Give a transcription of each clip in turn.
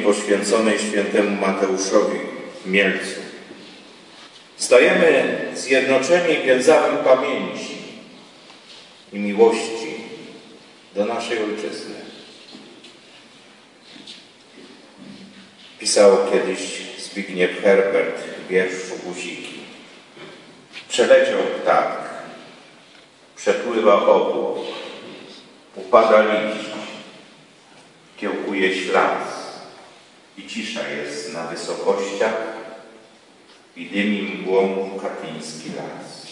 poświęconej świętemu Mateuszowi w Mielcu. Stajemy zjednoczeni więzami pamięci i miłości do naszej ojczyzny. Pisał kiedyś Zbigniew Herbert w wierszu Guziki. Przeleciał ptak, przepływa obłok, upada liść, kiełkuje ślas i cisza jest na wysokościach i dymi mgłą katyński las.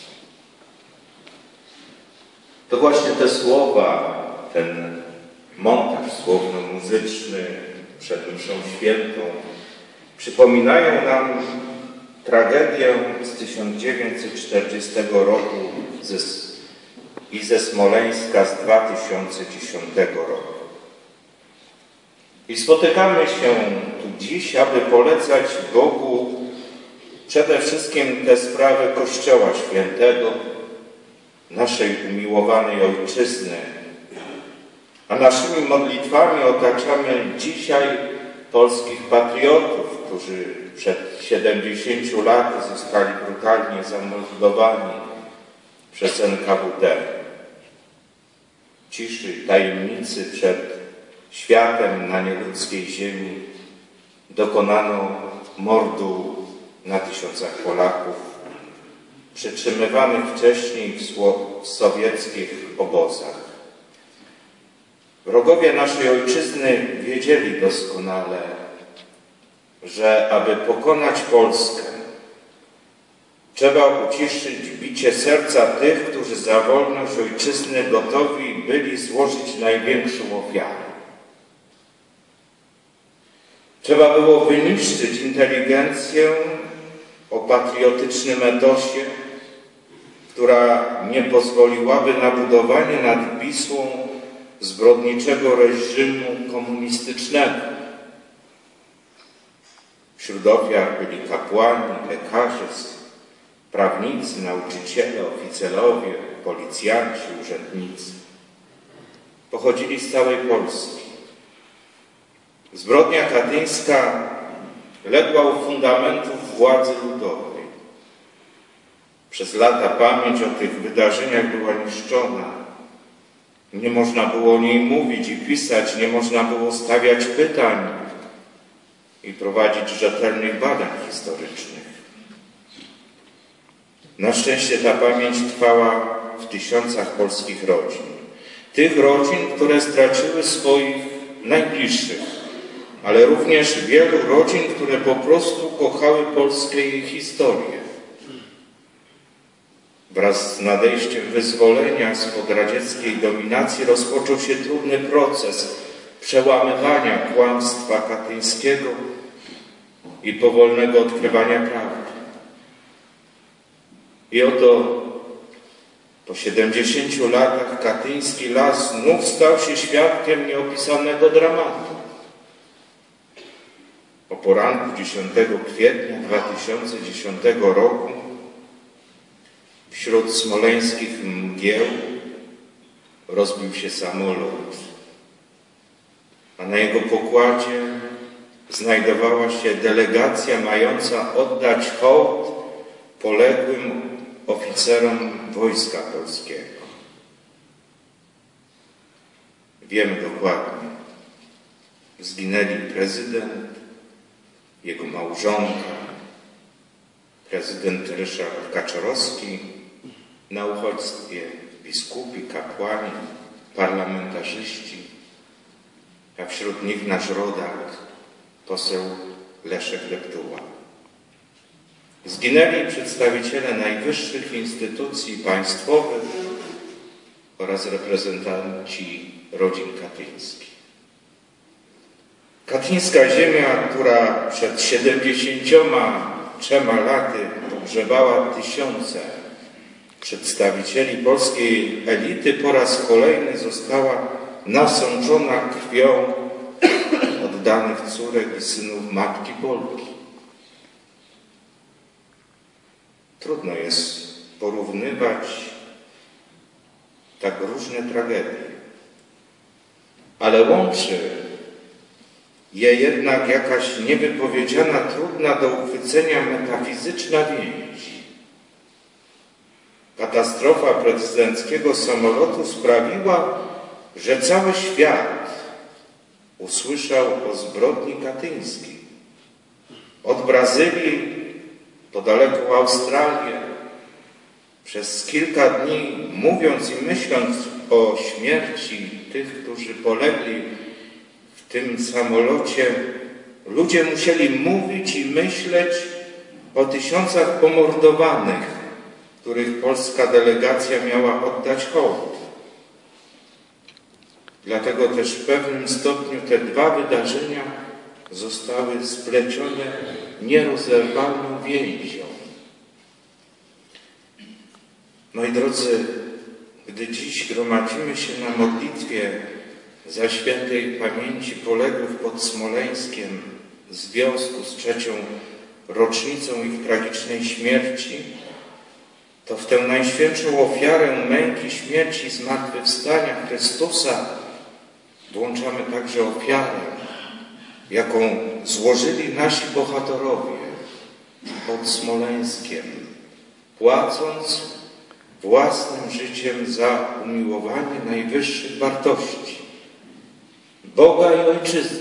To właśnie te słowa, ten montaż słowno-muzyczny przed mszą świętą przypominają nam tragedię z 1940 roku i ze Smoleńska z 2010 roku. I spotykamy się tu dziś, aby polecać Bogu przede wszystkim te sprawy Kościoła Świętego, naszej umiłowanej Ojczyzny, a naszymi modlitwami otaczamy dzisiaj polskich patriotów, którzy przed 70 laty zostali brutalnie zamordowani przez NKWD. Ciszy, tajemnicy przed światem na nieludzkiej ziemi dokonano mordu na tysiącach Polaków, przetrzymywanych wcześniej w sowieckich obozach. Wrogowie naszej ojczyzny wiedzieli doskonale, że aby pokonać Polskę, trzeba uciszyć bicie serca tych, którzy za wolność ojczyzny gotowi byli złożyć największą ofiarę. Trzeba było wyniszczyć inteligencję o patriotycznym etosie, która nie pozwoliłaby na budowanie nad Wisłą zbrodniczego reżimu komunistycznego. Wśród ofiar byli kapłani, lekarze, prawnicy, nauczyciele, oficerowie, policjanci, urzędnicy. Pochodzili z całej Polski. Zbrodnia katyńska legła u fundamentów władzy ludowej. Przez lata pamięć o tych wydarzeniach była niszczona. Nie można było o niej mówić i pisać, nie można było stawiać pytań i prowadzić rzetelnych badań historycznych. Na szczęście ta pamięć trwała w tysiącach polskich rodzin. Tych rodzin, które straciły swoich najbliższych, ale również wielu rodzin, które po prostu kochały Polskę i jej historię. Wraz z nadejściem wyzwolenia spod radzieckiej dominacji rozpoczął się trudny proces przełamywania kłamstwa katyńskiego i powolnego odkrywania prawdy. I oto po 70 latach katyński las znów stał się świadkiem nieopisanego dramatu. O poranku 10 kwietnia 2010 roku wśród smoleńskich mgieł rozbił się samolot, a na jego pokładzie znajdowała się delegacja mająca oddać hołd poległym oficerom Wojska Polskiego. Wiemy dokładnie, zginęli prezydent, jego małżonka, prezydent Ryszard Kaczorowski, na uchodźstwie biskupi, kapłani, parlamentarzyści, a wśród nich nasz rodak, poseł Leszek Deptuła. Zginęli przedstawiciele najwyższych instytucji państwowych oraz reprezentanci rodzin katyńskich. Katyńska ziemia, która przed 73 laty pogrzebała tysiące przedstawicieli polskiej elity, po raz kolejny została nasączona krwią oddanych córek i synów matki Polki. Trudno jest porównywać tak różne tragedie, ale łączy je jednak jakaś niewypowiedziana, trudna do uchwycenia metafizyczna więź. Katastrofa prezydenckiego samolotu sprawiła, że cały świat usłyszał o zbrodni katyńskiej. Od Brazylii po daleką Australię, przez kilka dni mówiąc i myśląc o śmierci tych, którzy polegli w tym samolocie, ludzie musieli mówić i myśleć o tysiącach pomordowanych, których polska delegacja miała oddać hołd. Dlatego też w pewnym stopniu te dwa wydarzenia zostały splecione nierozerwalną więzią. Moi drodzy, gdy dziś gromadzimy się na modlitwie za świętej pamięci poległych pod Smoleńskiem w związku z 3. rocznicą ich tragicznej śmierci, to w tę najświętszą ofiarę męki, śmierci i zmartwychwstania Chrystusa włączamy także ofiarę, jaką złożyli nasi bohaterowie pod Smoleńskiem, płacąc własnym życiem za umiłowanie najwyższych wartości Boga i Ojczyzny.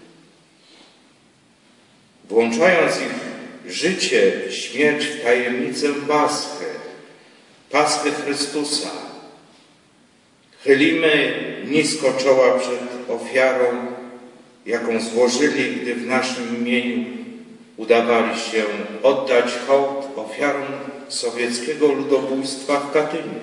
Włączając ich życie, śmierć w tajemnicę Paschy Chrystusa, chylimy nisko czoła przed ofiarą, jaką złożyli, gdy w naszym imieniu udawali się oddać hołd ofiarom sowieckiego ludobójstwa w Katyniu.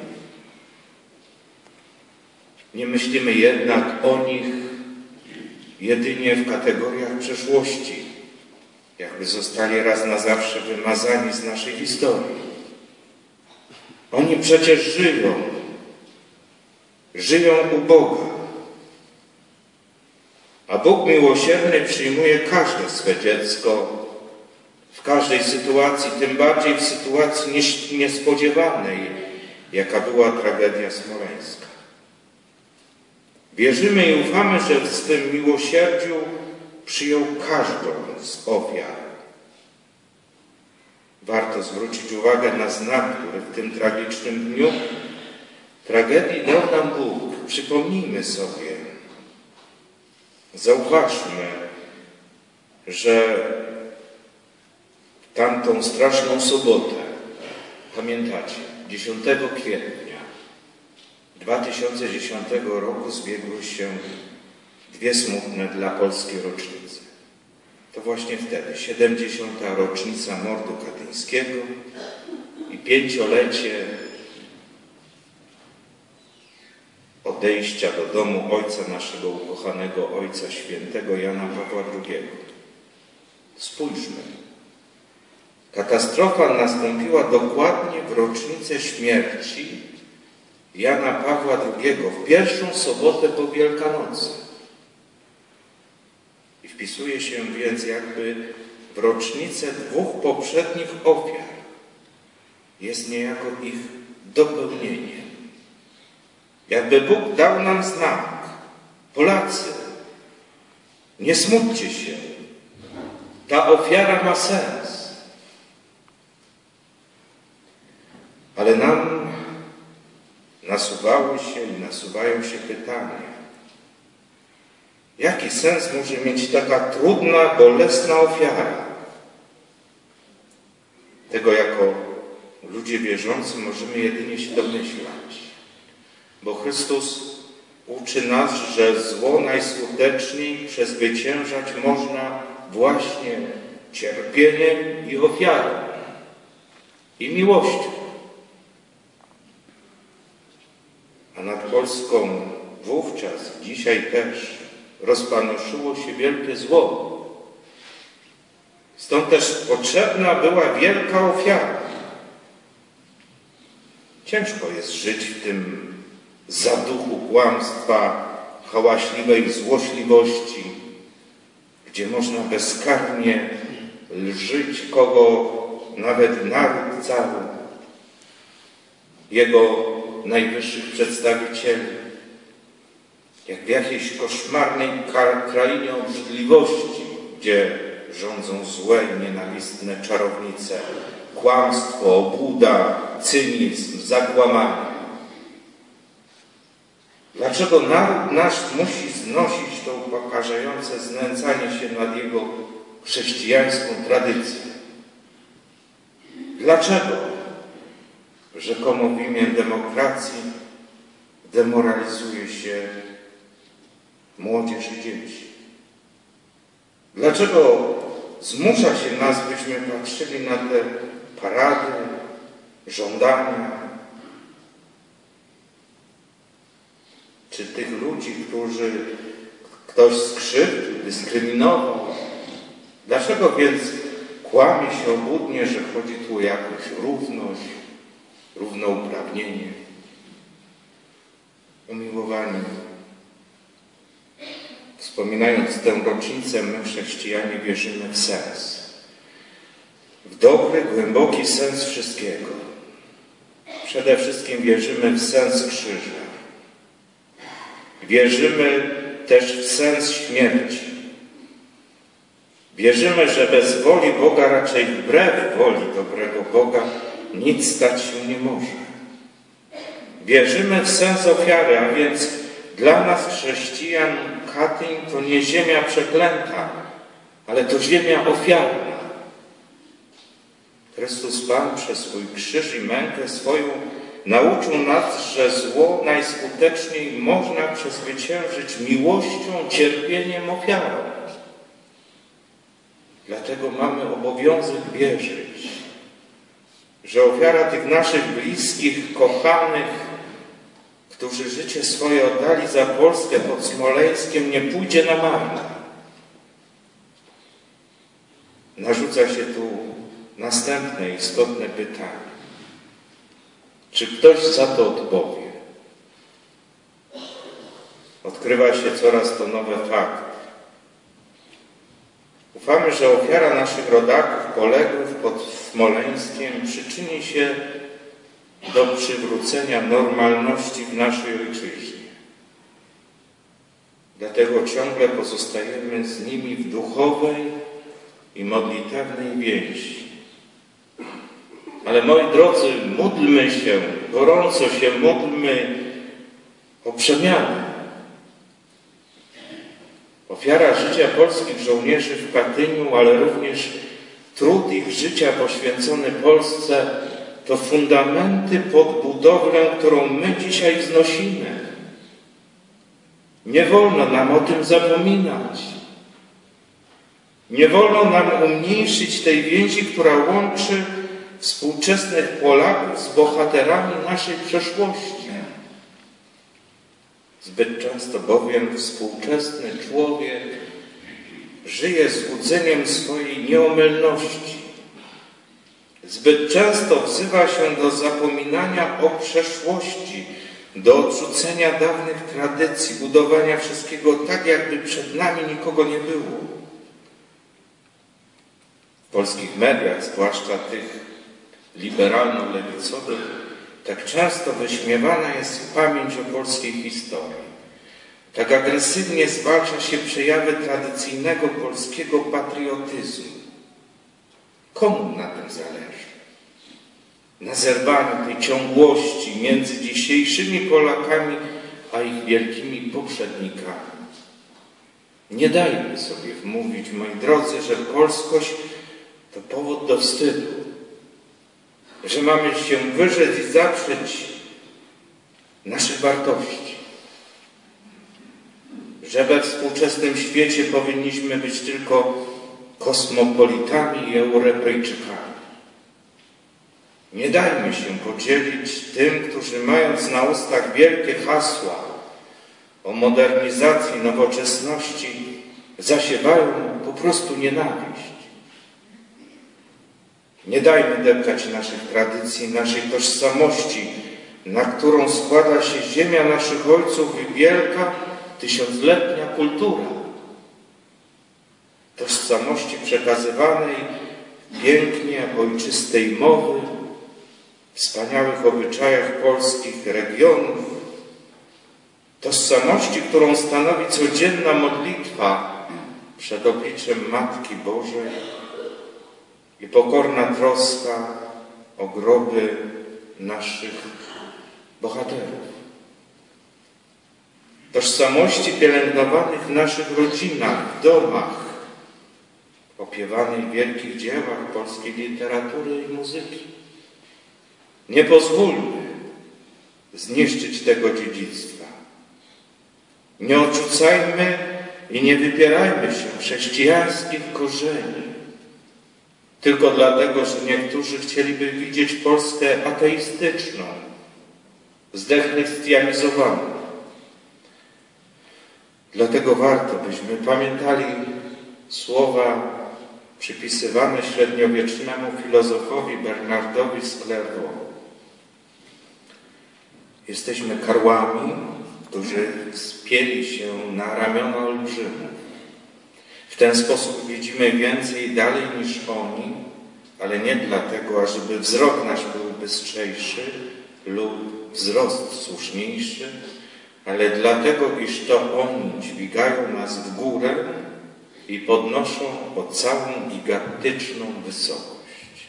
Nie myślimy jednak o nich jedynie w kategoriach przeszłości, jakby zostali raz na zawsze wymazani z naszej historii. Oni przecież żyją u Boga. A Bóg miłosierny przyjmuje każde swe dziecko w każdej sytuacji, tym bardziej w sytuacji niespodziewanej, jaka była tragedia smoleńska. Wierzymy i ufamy, że w swym miłosierdziu przyjął każdą z ofiar. Warto zwrócić uwagę na znak, który w tym tragicznym dniu tragedii dał nam Bóg. Przypomnijmy sobie, zauważmy, że tamtą straszną sobotę, pamiętacie, 10 kwietnia 2010 roku zbiegły się dwie smutne dla Polski rocznice. To właśnie wtedy 70. rocznica mordu katyńskiego i 5-lecie odejścia do domu ojca naszego ukochanego Ojca Świętego Jana Pawła II. Spójrzmy. Katastrofa nastąpiła dokładnie w rocznicę śmierci Jana Pawła II, w pierwszą sobotę po Wielkanocy. I wpisuje się więc jakby w rocznicę dwóch poprzednich ofiar. Jest niejako ich dopełnienie. Jakby Bóg dał nam znak. Polacy, nie smućcie się. Ta ofiara ma sens. Ale nam nasuwały się i nasuwają się pytania. Jaki sens może mieć taka trudna, bolesna ofiara? Tego jako ludzie wierzący możemy jedynie się domyślać. Bo Chrystus uczy nas, że zło najskuteczniej przezwyciężać można właśnie cierpieniem i ofiarą i miłością. A nad Polską wówczas, dzisiaj też, rozpanoszyło się wielkie zło. Stąd też potrzebna była wielka ofiara. Ciężko jest żyć w tym zaduchu kłamstwa, hałaśliwej złośliwości, gdzie można bezkarnie lżyć kogo, nawet naród cały, jego najwyższych przedstawicieli. jak w jakiejś koszmarnej krainie obrzydliwości, gdzie rządzą złe i nienawistne czarownice, kłamstwo, obłuda, cynizm, zakłamanie. Dlaczego naród nasz musi znosić to upokarzające znęcanie się nad jego chrześcijańską tradycją? Dlaczego rzekomo w imię demokracji demoralizuje się młodzież i dzieci? Dlaczego zmusza się nas, byśmy patrzyli na te parady, żądania, czy tych ludzi, którzy ktoś skrzywdził, dyskryminował? Dlaczego więc kłamie się obłudnie, że chodzi tu o jakąś równość, równouprawnienie? Umiłowani, wspominając tę rocznicę, my chrześcijanie wierzymy w sens. W dobry, głęboki sens wszystkiego. Przede wszystkim wierzymy w sens krzyża. Wierzymy też w sens śmierci. Wierzymy, że bez woli Boga, raczej wbrew woli dobrego Boga, nic stać się nie może. Wierzymy w sens ofiary, a więc dla nas chrześcijan Katyń to nie ziemia przeklęta, ale to ziemia ofiarna. Chrystus Pan przez swój krzyż i mękę swoją nauczył nas, że zło najskuteczniej można przezwyciężyć miłością, cierpieniem, ofiarą. Dlatego mamy obowiązek wierzyć, że ofiara tych naszych bliskich, kochanych, którzy życie swoje oddali za Polskę pod Smoleńskiem, nie pójdzie na marne. Narzuca się tu następne istotne pytanie. Czy ktoś za to odpowie? Odkrywa się coraz to nowe fakty. Ufamy, że ofiara naszych rodaków poległych pod Smoleńskiem przyczyni się do przywrócenia normalności w naszej ojczyźnie. Dlatego ciągle pozostajemy z nimi w duchowej i modlitewnej więzi. Ale moi drodzy, módlmy się, gorąco się módlmy o przemianę. Ofiara życia polskich żołnierzy w Katyniu, ale również trud ich życia poświęcony Polsce to fundamenty pod budowlę, którą my dzisiaj wznosimy. Nie wolno nam o tym zapominać. Nie wolno nam umniejszyć tej więzi, która łączy współczesnych Polaków z bohaterami naszej przeszłości. Zbyt często bowiem współczesny człowiek żyje złudzeniem swojej nieomylności. Zbyt często wzywa się do zapominania o przeszłości, do odrzucenia dawnych tradycji, budowania wszystkiego tak, jakby przed nami nikogo nie było. W polskich mediach, zwłaszcza tych liberalno-lewicowych, tak często wyśmiewana jest pamięć o polskiej historii. Tak agresywnie zwalcza się przejawy tradycyjnego polskiego patriotyzmu. Komu na tym zależy? Na zerwaniu tej ciągłości między dzisiejszymi Polakami a ich wielkimi poprzednikami. Nie dajmy sobie wmówić, moi drodzy, że polskość to powód do wstydu, że mamy się wyrzec i zaprzeć naszych wartości, że we współczesnym świecie powinniśmy być tylko kosmopolitami i Europejczykami. Nie dajmy się podzielić tym, którzy mając na ustach wielkie hasła o modernizacji, nowoczesności, zasiewają po prostu nienawiść. Nie dajmy deptać naszych tradycji, naszej tożsamości, na którą składa się ziemia naszych ojców i wielka, tysiącletnia kultura. Tożsamości przekazywanej pięknie ojczystej mowy, wspaniałych obyczajach polskich regionów, tożsamości, którą stanowi codzienna modlitwa przed obliczem Matki Bożej i pokorna troska o groby naszych bohaterów. Tożsamości pielęgnowanych w naszych rodzinach, w domach, opiewanej w wielkich dziełach polskiej literatury i muzyki. Nie pozwólmy zniszczyć tego dziedzictwa. Nie odrzucajmy i nie wypierajmy się chrześcijańskich korzeni, tylko dlatego, że niektórzy chcieliby widzieć Polskę ateistyczną, zdechrystianizowaną. Dlatego warto, byśmy pamiętali słowa przypisywane średniowiecznemu filozofowi Bernardowi z Clairvaux. Jesteśmy karłami, którzy wspięli się na ramiona olbrzymów. W ten sposób widzimy więcej i dalej niż oni, ale nie dlatego, ażeby wzrok nasz był bystrzejszy lub wzrost słuszniejszy, ale dlatego, iż to oni dźwigają nas w górę i podnoszą o całą gigantyczną wysokość.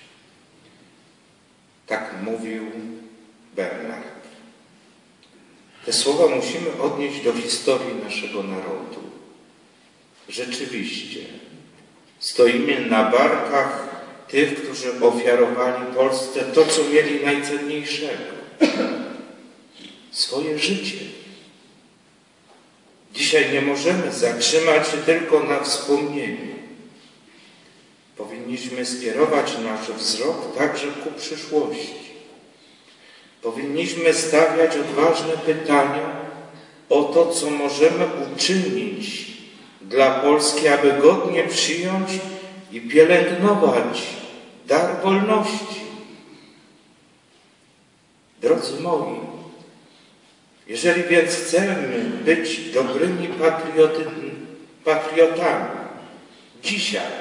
Tak mówił Bernard. Te słowa musimy odnieść do historii naszego narodu. Rzeczywiście, stoimy na barkach tych, którzy ofiarowali Polsce to, co mieli najcenniejszego. Swoje życie. Dzisiaj nie możemy zatrzymać się tylko na wspomnieniu. Powinniśmy skierować nasz wzrok także ku przyszłości. Powinniśmy stawiać odważne pytania o to, co możemy uczynić dla Polski, aby godnie przyjąć i pielęgnować dar wolności. Drodzy moi, jeżeli więc chcemy być dobrymi patriotami dzisiaj,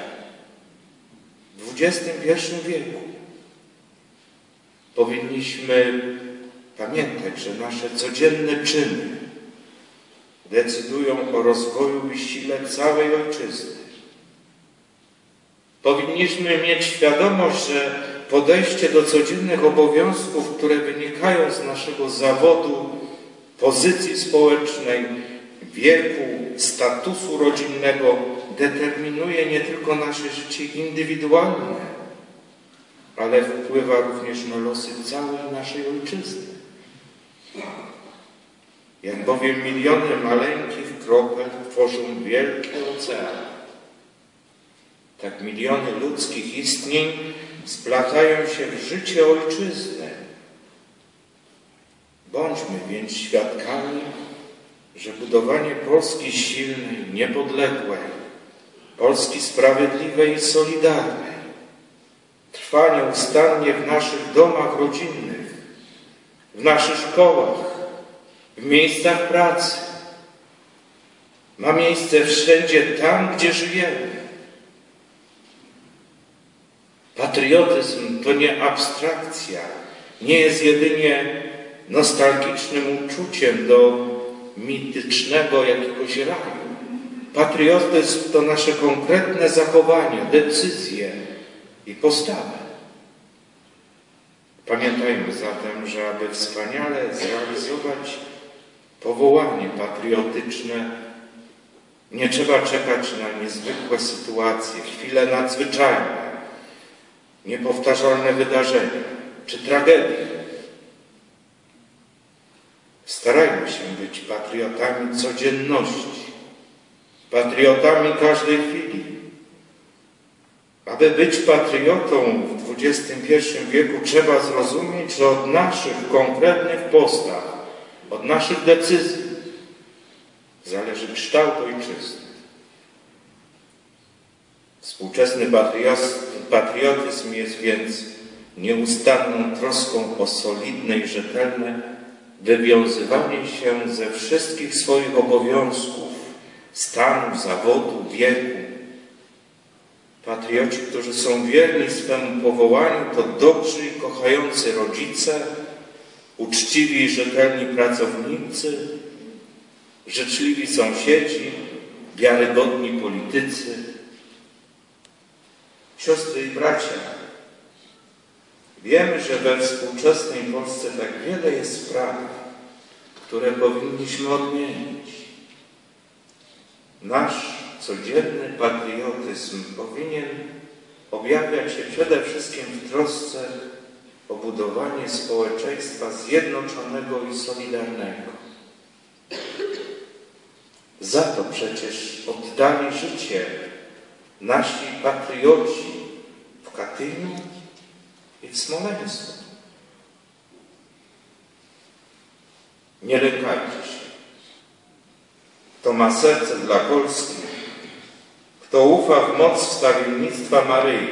w XXI wieku, powinniśmy pamiętać, że nasze codzienne czyny decydują o rozwoju i sile całej ojczyzny. Powinniśmy mieć świadomość, że podejście do codziennych obowiązków, które wynikają z naszego zawodu, pozycji społecznej, wieku, statusu rodzinnego, determinuje nie tylko nasze życie indywidualne, ale wpływa również na losy całej naszej ojczyzny. Jak bowiem miliony maleńkich kropel tworzą wielki ocean, tak miliony ludzkich istnień splatają się w życie ojczyzny. Bądźmy więc świadkami, że budowanie Polski silnej, niepodległej, Polski sprawiedliwej i solidarnej trwa nieustannie w naszych domach rodzinnych, w naszych szkołach, w miejscach pracy. Ma miejsce wszędzie tam, gdzie żyjemy. Patriotyzm to nie abstrakcja, nie jest jedynie nostalgicznym uczuciem do mitycznego jakiegoś raju. Patriotyzm to nasze konkretne zachowania, decyzje i postawy. Pamiętajmy zatem, że aby wspaniale zrealizować powołanie patriotyczne, nie trzeba czekać na niezwykłe sytuacje, chwile nadzwyczajne, niepowtarzalne wydarzenia czy tragedie. Starajmy się być patriotami codzienności, patriotami każdej chwili. Aby być patriotą w XXI wieku trzeba zrozumieć, że od naszych konkretnych postaw, od naszych decyzji zależy kształt ojczyzny. Współczesny patriotyzm jest więc nieustanną troską o solidne i rzetelne wywiązywanie się ze wszystkich swoich obowiązków, stanu, zawodu, wieku. Patrioci, którzy są wierni swemu powołaniu, to dobrzy i kochający rodzice, uczciwi i rzetelni pracownicy, życzliwi sąsiedzi, wiarygodni politycy. Siostry i bracia, wiemy, że we współczesnej Polsce tak wiele jest spraw, które powinniśmy odmienić. Nasz codzienny patriotyzm powinien objawiać się przede wszystkim w trosce o budowanie społeczeństwa zjednoczonego i solidarnego. Za to przecież oddali życie nasi patrioci w Katyniu i w Smoleńsku. Nie lękajcie się. Kto ma serce dla Polski, kto ufa w moc wstawiennictwa Maryi,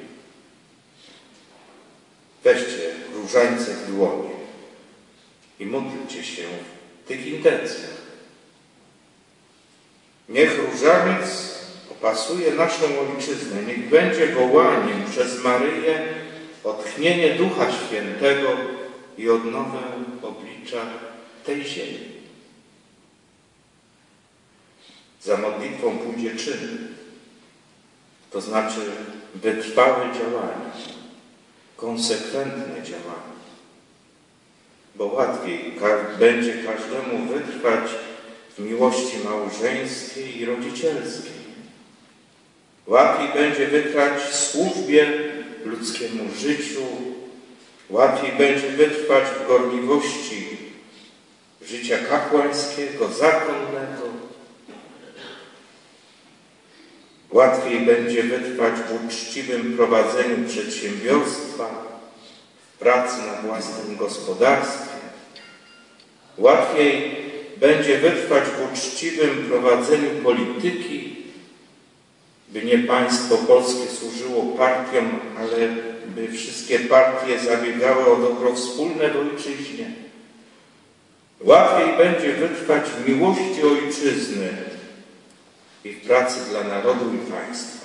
weźcie różańce w dłonie i módlcie się w tych intencjach. Niech różaniec opasuje naszą ojczyznę, niech będzie wołaniem przez Maryję o tchnienie Ducha Świętego i odnowę oblicza tej ziemi. Za modlitwą pójdzie czyn, to znaczy wytrwałe działanie, konsekwentne działanie, bo łatwiej będzie każdemu wytrwać w miłości małżeńskiej i rodzicielskiej. Łatwiej będzie wytrwać w służbie ludzkiemu życiu, łatwiej będzie wytrwać w gorliwości życia kapłańskiego, zakonnego. Łatwiej będzie wytrwać w uczciwym prowadzeniu przedsiębiorstwa, w pracy na własnym gospodarstwie. Łatwiej będzie wytrwać w uczciwym prowadzeniu polityki, by nie państwo polskie służyło partiom, ale by wszystkie partie zabiegały o dobro wspólne w ojczyźnie. Łatwiej będzie wytrwać w miłości ojczyzny i w pracy dla narodu i państwa.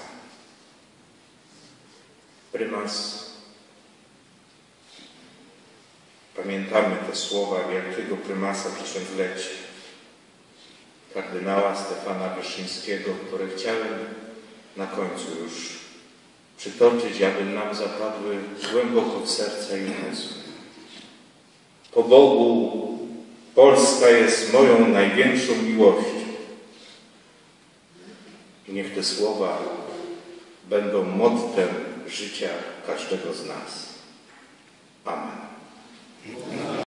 Prymas, pamiętamy te słowa wielkiego prymasa tysiąclecia, kardynała Stefana Wyszyńskiego, które chciałem na końcu już przytoczyć, aby nam zapadły głęboko w serca i umysł. Po Bogu Polska jest moją największą miłością. I niech te słowa będą mottem życia każdego z nas. Amen.